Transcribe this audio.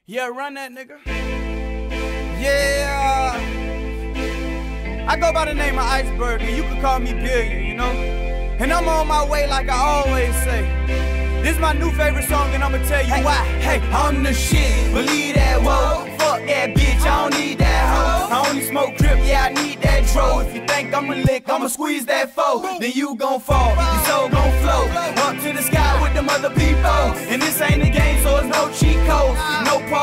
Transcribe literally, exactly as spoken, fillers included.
Yeah, run that nigga. Yeah. I go by the name of Iceberg, and you can call me Billion, you know? And I'm on my way like I always say. This is my new favorite song, and I'ma tell you hey, why. Hey, I'm the shit, believe that, whoa. Fuck that bitch, I don't need that hoe. I only smoke drip, yeah, I need that dro. If you think I'ma lick, I'ma squeeze that foe. Then you gon' fall, your soul gon' float up to the sky with them other people. And this ain't a game, so it's no cheat codes, no